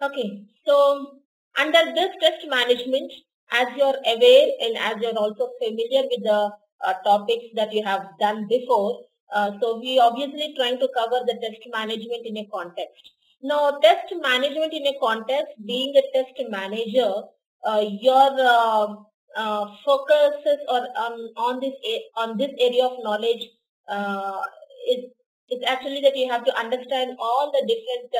Okay, so under this test management, as you're aware and as you're also familiar with the topics that you have done before, so we obviously trying to cover the test management in a context. Now, test management in a context, being a test manager, your focuses or on this area of knowledge uh, is actually that you have to understand all the different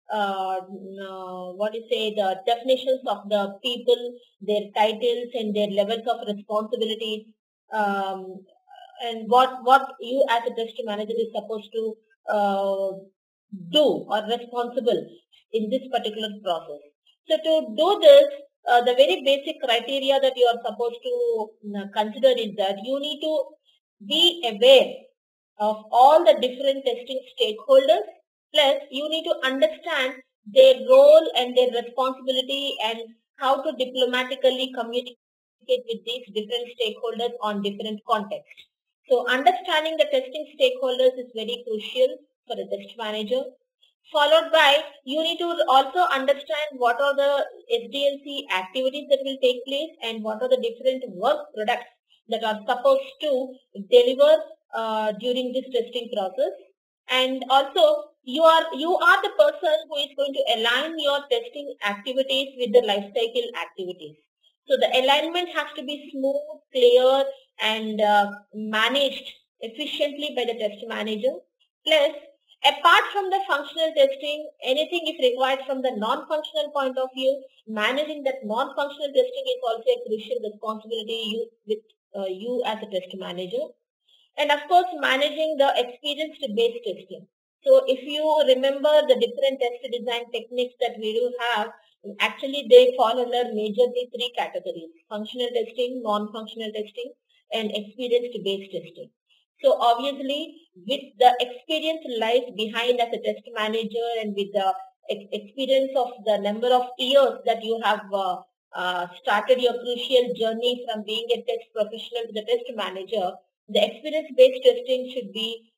what do you say, the definitions of the people, their titles and their levels of responsibility, um, and what you as a test manager is supposed to uh, do or responsible in this particular process. So to do this, the very basic criteria that you are supposed to consider is that you need to be aware of all the different testing stakeholders, plus you need to understand their role and their responsibility and how to diplomatically communicate with these different stakeholders on different contexts. So understanding the testing stakeholders is very crucial for a test manager. Followed by, you need to also understand what are the SDLC activities that will take place and what are the different work products that are supposed to deliver during this testing process. And also, you are the person who is going to align your testing activities with the life cycle activities. So the alignment has to be smooth, clear, and managed efficiently by the test manager. Plus, apart from the functional testing, anything is required from the non-functional point of view. Managing that non-functional testing is also a crucial responsibility you as a test manager. And of course, managing the experience-based testing. So if you remember the different test design techniques that we do have, actually they fall under majorly three categories: functional testing, non-functional testing, and experience-based testing. So obviously, with the experience lies behind as a test manager and with the experience of the number of years that you have started your crucial journey from being a test professional to the test manager, the experience-based testing should be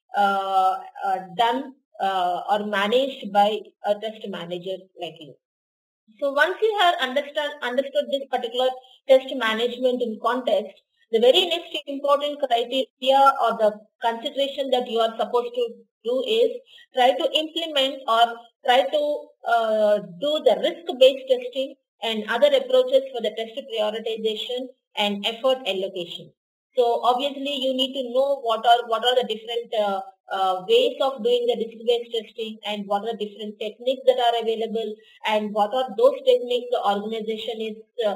done or managed by a test manager like you. So once you have understood this particular test management in context, the very next important criteria or the consideration that you are supposed to do is try to implement or try to do the risk-based testing and other approaches for the test prioritization and effort allocation. So obviously you need to know what are the different ways of doing the risk-based testing and what are the different techniques that are available and what are those techniques the organization is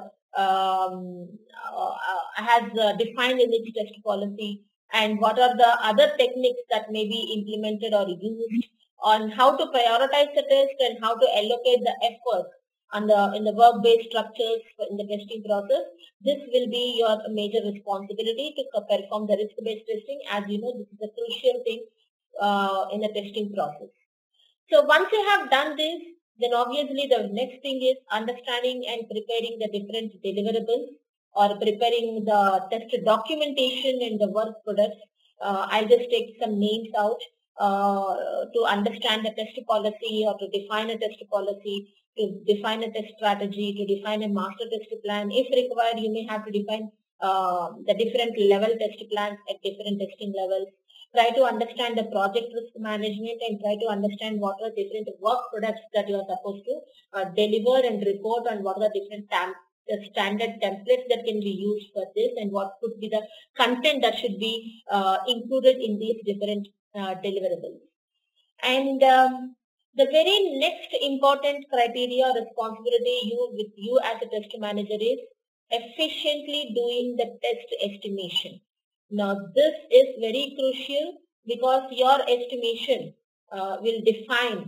has defined in its test policy, and what are the other techniques that may be implemented or used on how to prioritize the test and how to allocate the effort on the in the work-based structures in the testing process. This will be your major responsibility to perform the risk-based testing. As you know, this is a crucial thing in the testing process. So once you have done this, then obviously the next thing is understanding and preparing the different deliverables or preparing the test documentation and the work products. I'll just take some names out to understand the test policy or to define a test policy, to define a test strategy, to define a master test plan. If required, you may have to define the different level test plans at different testing levels. Try to understand the project risk management and try to understand what are different work products that you are supposed to deliver and report, and what are the different standard templates that can be used for this, and what could be the content that should be included in these different deliverables. And the very next important criteria responsibility with you as a test manager is efficiently doing the test estimation. Now this is very crucial because your estimation will define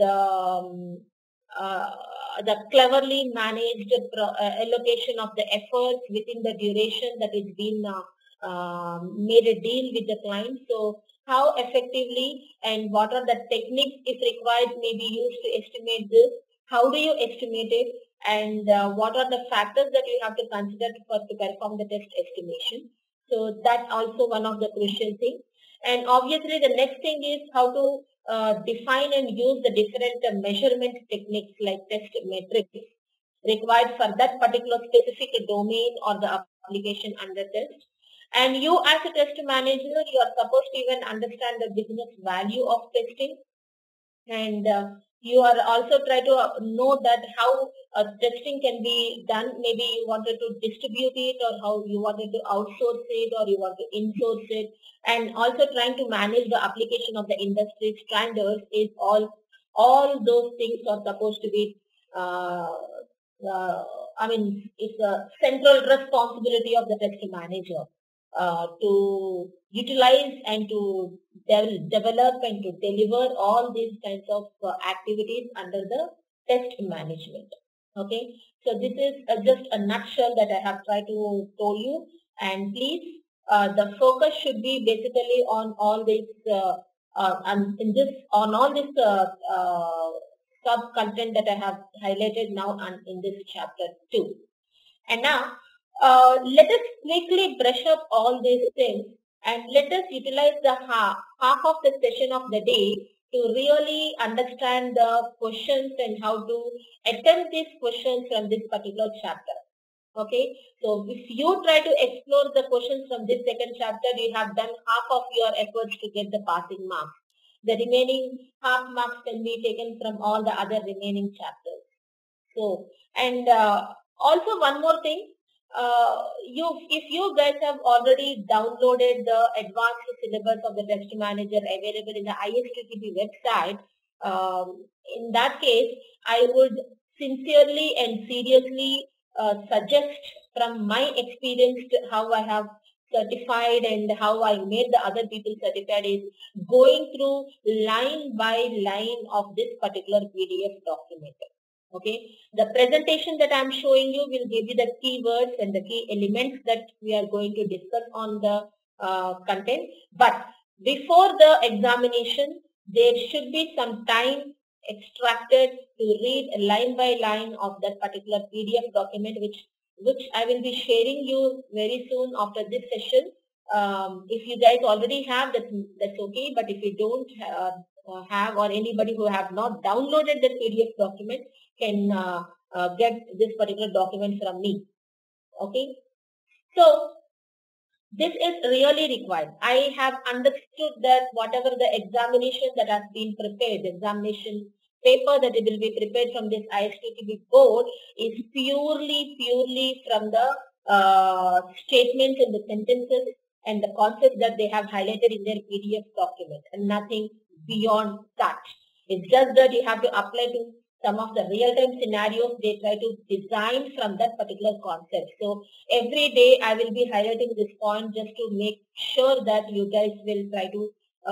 uh, the cleverly managed allocation of the efforts within the duration that is being made a deal with the client. So how effectively and what are the techniques if required may be used to estimate this, how do you estimate it, and what are the factors that you have to consider to perform the test estimation. So that's also one of the crucial things. And obviously the next thing is how to define and use the different measurement techniques like test metrics required for that particular specific domain or the application under test. And you as a test manager, you are supposed to even understand the business value of testing, and you are also try to know that how testing can be done. Maybe you wanted to distribute it, or how you wanted to outsource it, or you want to insource it, and also trying to manage the application of the industry standards is all those things are supposed to be uh, I mean, it's a central responsibility of the test manager to utilize and to develop and to deliver all these kinds of activities under the test management. Okay, so this is just a nutshell that I have tried to tell you, and please, the focus should be basically on all this on all this sub content that I have highlighted now and in this chapter 2. And now let us quickly brush up all these things, and let us utilize the half of the session of the day to really understand the questions and how to attempt these questions from this particular chapter. Okay, so if you try to explore the questions from this second chapter, you have done half of your efforts to get the passing marks. The remaining half marks can be taken from all the other remaining chapters. So, and also one more thing, if you guys have already downloaded the advanced syllabus of the test manager available in the ISTTP website, in that case, I would sincerely and seriously suggest from my experience how I have certified and how I made the other people certified is going through line by line of this particular PDF document. Okay, the presentation that I'm showing you will give you the keywords and the key elements that we are going to discuss on the content. But before the examination, there should be some time extracted to read line by line of that particular PDF document, which I will be sharing you very soon after this session. If you guys already have that, that's okay. But if you don't have, or anybody who have not downloaded the PDF document can get this particular document from me. Okay, so this is really required. I have understood that whatever the examination that has been prepared, the examination paper that will be prepared from this ISTTP board is purely from the statements and the sentences and the concepts that they have highlighted in their PDF document, and nothing beyond that. It's just that you have to apply to some of the real-time scenarios they try to design from that particular concept. So every day I will be highlighting this point just to make sure that you guys will try to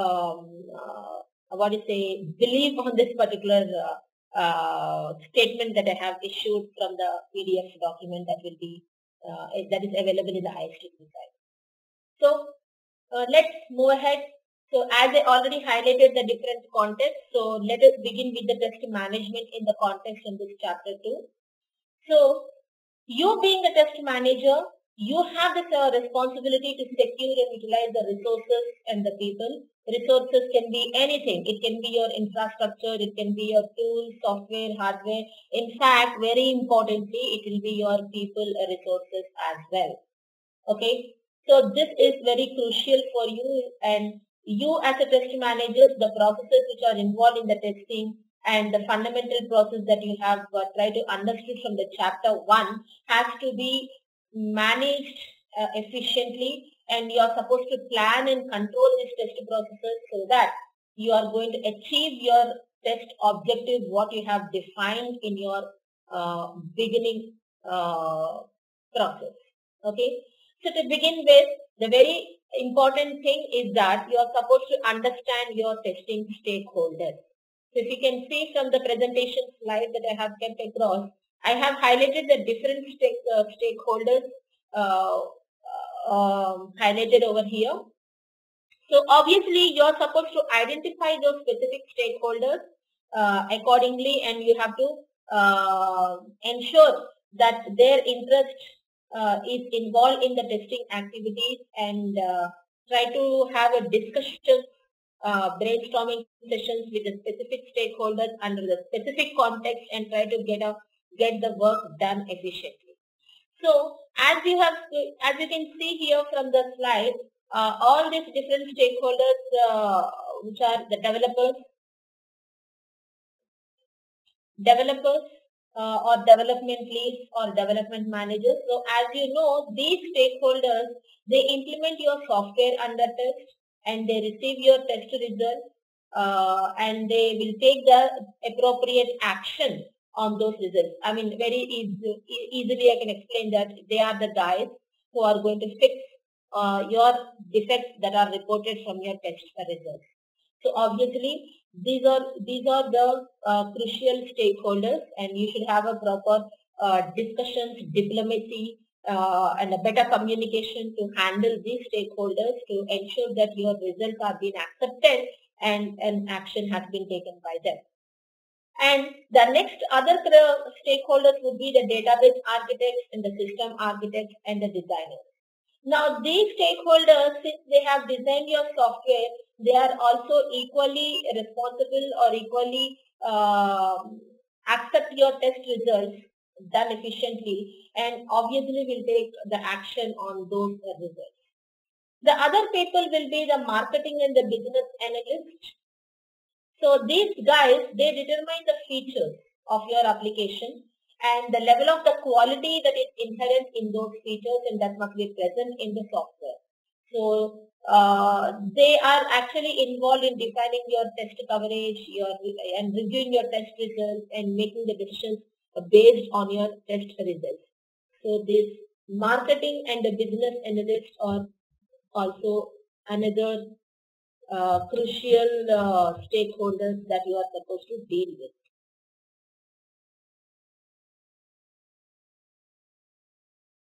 believe on this particular statement that I have issued from the PDF document that will be that is available in the ISTTP site. So let's move ahead. So as I already highlighted the different contexts, so let us begin with the test management in the context in this chapter 2. So you being a test manager, you have this responsibility to secure and utilize the resources and the people. Resources can be anything. It can be your infrastructure, it can be your tools, software, hardware. In fact, very importantly, it will be your people resources as well. Okay, so this is very crucial for you, and you as a test manager, the processes which are involved in the testing and the fundamental process that you have tried to understand from the chapter 1 has to be managed efficiently, and you are supposed to plan and control these test processes so that you are going to achieve your test objective what you have defined in your beginning process. Okay, so to begin with, the very important thing is that you are supposed to understand your testing stakeholders. So if you can see from the presentation slide that I have kept across, I have highlighted the different stakeholders highlighted over here. So obviously you are supposed to identify those specific stakeholders accordingly, and you have to ensure that their interest is involved in the testing activities, and try to have a discussion, brainstorming sessions with the specific stakeholders under the specific context, and try to get the work done efficiently. So as you can see here from the slide, all these different stakeholders, which are the developers or development leads or development managers. So as you know, these stakeholders, they implement your software under test and they receive your test result, and they will take the appropriate action on those results. I mean, very easily I can explain that they are the guys who are going to fix your defects that are reported from your test results. So obviously, these are the crucial stakeholders, and you should have a proper discussions, diplomacy, and a better communication to handle these stakeholders to ensure that your results are being accepted and an action has been taken by them. And the next other stakeholders would be the database architects and the system architects and the designers. Now these stakeholders, since they have designed your software, they are also equally responsible or equally accept your test results done efficiently, and obviously will take the action on those results. The other people will be the marketing and the business analysts. So these guys, they determine the features of your application and the level of the quality that is inherent in those features and that must be present in the software. So they are actually involved in defining your test coverage, and reviewing your test results and making the decisions based on your test results. So this marketing and the business analysts are also another crucial stakeholders that you are supposed to deal with.